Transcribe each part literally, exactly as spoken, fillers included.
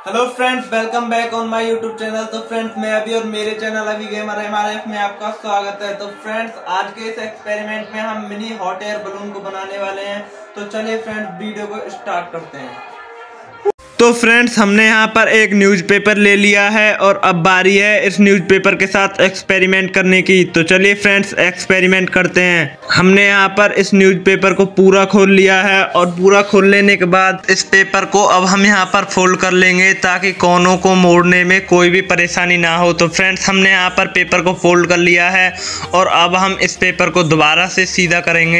Hello friends, welcome back on my YouTube channel. तो friends, मैं अभी और मेरे चैनल अभी गेमर एम आर एफ में आपका स्वागत है। तो फ्रेंड्स, आज के इस एक्सपेरिमेंट में हम मिनी हॉट एयर बलून को बनाने वाले हैं। तो चलिए फ्रेंड्स, वीडियो को स्टार्ट करते हैं। तो फ्रेंड्स, हमने यहाँ पर एक न्यूज़पेपर ले लिया है और अब बारी है इस न्यूज़पेपर के साथ एक्सपेरिमेंट करने की। तो चलिए फ्रेंड्स, एक्सपेरिमेंट करते हैं। हमने यहाँ पर इस न्यूज़पेपर को पूरा खोल लिया है और पूरा खोल लेने के बाद इस पेपर को अब हम यहाँ पर फोल्ड कर लेंगे ताकि कोनों को मोड़ने में कोई भी परेशानी ना हो। तो फ्रेंड्स, हमने यहाँ पर पेपर को फोल्ड कर लिया है और अब हम इस पेपर को दोबारा से सीधा करेंगे।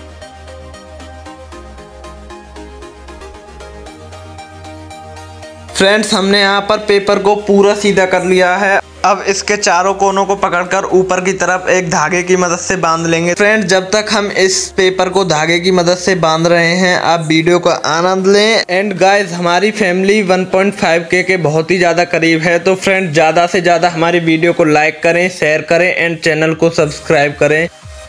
फ्रेंड्स, हमने यहाँ पर पेपर को पूरा सीधा कर लिया है। अब इसके चारों कोनों को पकड़कर ऊपर की तरफ एक धागे की मदद से बांध लेंगे। फ्रेंड्स, जब तक हम इस पेपर को धागे की मदद से बांध रहे हैं, आप वीडियो का आनंद लें। एंड गाइस, हमारी family one point five K के बहुत ही ज़्यादा करीब है। तो फ्रेंड्स, ज़्यादा से ज़्यादा हमारी वीडियो को लाइक करें, शेयर करें एंड चैनल को सब्सक्राइब करें।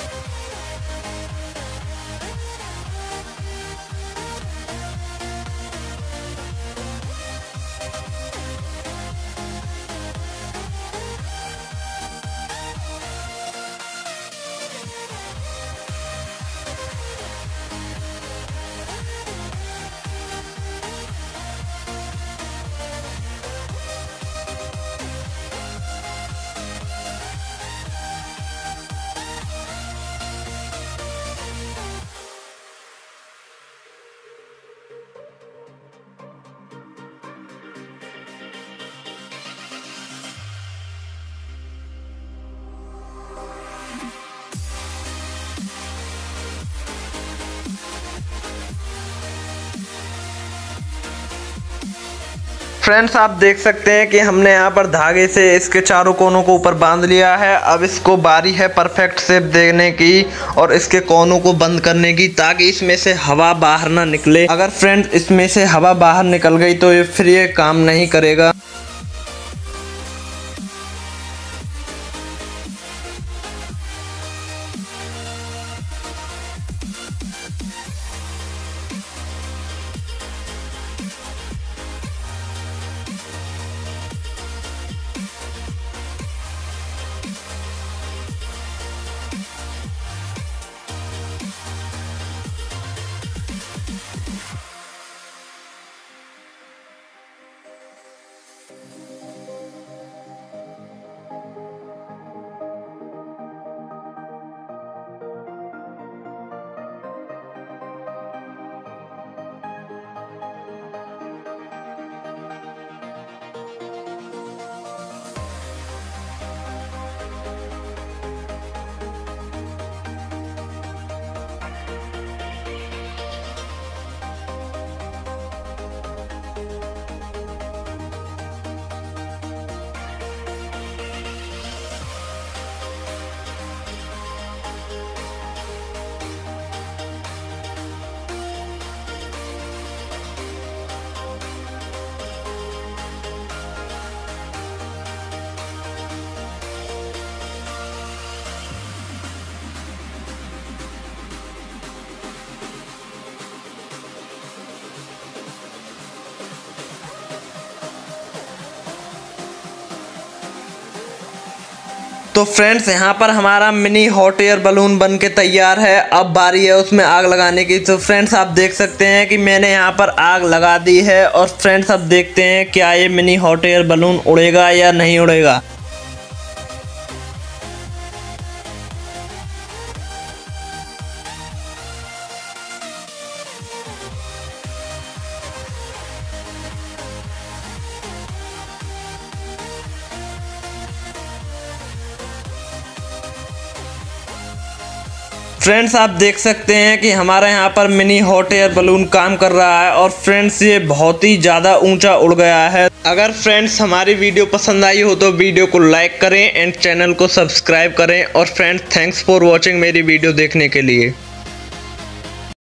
फ्रेंड्स, आप देख सकते हैं कि हमने यहाँ पर धागे से इसके चारों कोनों को ऊपर बांध लिया है। अब इसको बारी है परफेक्ट शेप देने की और इसके कोनों को बंद करने की, ताकि इसमें से हवा बाहर ना निकले। अगर फ्रेंड्स इसमें से हवा बाहर निकल गई तो ये फिर ये काम नहीं करेगा। तो फ्रेंड्स, यहाँ पर हमारा मिनी हॉट एयर बलून बन के तैयार है। अब बारी है उसमें आग लगाने की। तो फ्रेंड्स, आप देख सकते हैं कि मैंने यहाँ पर आग लगा दी है और फ्रेंड्स, अब देखते हैं क्या ये मिनी हॉट एयर बलून उड़ेगा या नहीं उड़ेगा। फ्रेंड्स, आप देख सकते हैं कि हमारा यहाँ पर मिनी हॉट एयर बलून काम कर रहा है और फ्रेंड्स, ये बहुत ही ज़्यादा ऊंचा उड़ गया है। अगर फ्रेंड्स हमारी वीडियो पसंद आई हो तो वीडियो को लाइक करें एंड चैनल को सब्सक्राइब करें। और फ्रेंड्स, थैंक्स फॉर वॉचिंग मेरी वीडियो देखने के लिए।